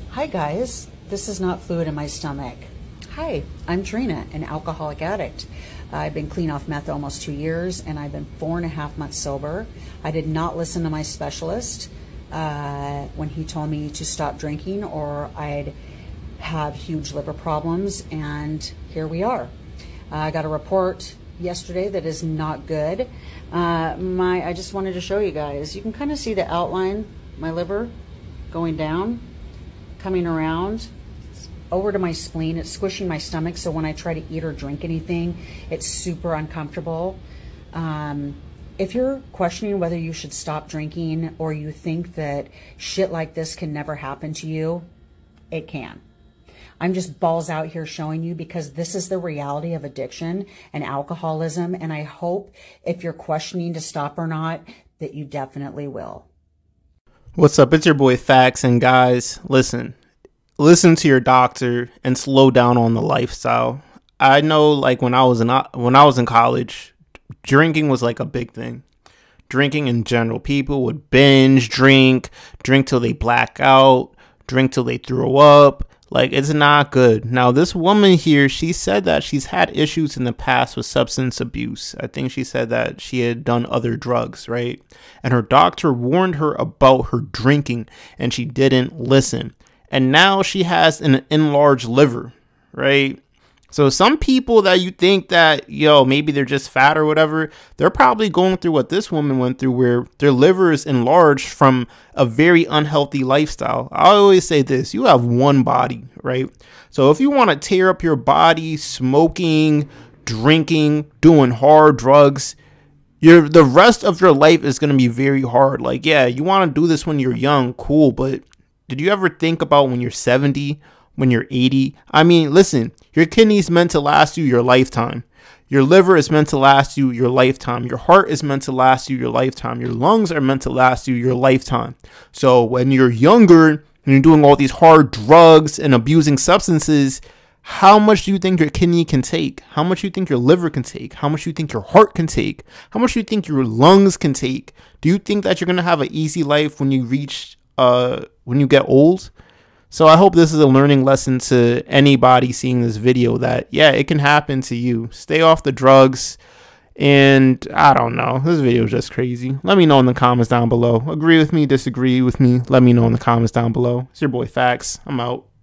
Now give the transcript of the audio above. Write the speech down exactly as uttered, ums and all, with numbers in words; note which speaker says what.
Speaker 1: Hi guys, this is not fluid in my stomach. Hi, I'm Trina, an alcoholic addict. I've been clean off meth almost two years and I've been four and a half months sober. I did not listen to my specialist uh, when he told me to stop drinking or I'd have huge liver problems, and here we are. Uh, I got a report yesterday that is not good. Uh, my, I just wanted to show you guys. You can kind of see the outline, my liver going down, coming around over to my spleen. It's squishing my stomach, so when I try to eat or drink anything, it's super uncomfortable. Um, if you're questioning whether you should stop drinking or you think that shit like this can never happen to you, it can. I'm just balls out here showing you because this is the reality of addiction and alcoholism, and I hope if you're questioning to stop or not, that you definitely will.
Speaker 2: What's up? It's your boy Fax, and guys, listen. Listen to your doctor and slow down on the lifestyle. I know, like when I was in when I was in college, drinking was like a big thing. Drinking in general, people would binge drink, drink till they black out, drink till they throw up. Like, it's not good. Now, this woman here, she said that she's had issues in the past with substance abuse. I think she said that she had done other drugs, right? And her doctor warned her about her drinking, and she didn't listen. And now she has an enlarged liver, right? So some people that you think that, yo, maybe they're just fat or whatever, they're probably going through what this woman went through, where their liver is enlarged from a very unhealthy lifestyle. I always say this, you have one body, right? So if you want to tear up your body, smoking, drinking, doing hard drugs, your the rest of your life is going to be very hard. Like, yeah, you want to do this when you're young, cool, but did you ever think about when you're seventy, when you're eighty? I mean, listen, your kidneys meant to last you your lifetime. Your liver is meant to last you your lifetime. Your heart is meant to last you your lifetime. Your lungs are meant to last you your lifetime. So when you're younger and you're doing all these hard drugs and abusing substances, how much do you think your kidney can take? How much do you think your liver can take? How much do you think your heart can take? How much do you think your lungs can take? Do you think that you're going to have an easy life when you reach, uh, when you get old? So I hope this is a learning lesson to anybody seeing this video that, yeah, it can happen to you. Stay off the drugs. And I don't know. This video is just crazy. Let me know in the comments down below. Agree with me, disagree with me. Let me know in the comments down below. It's your boy Fax. I'm out.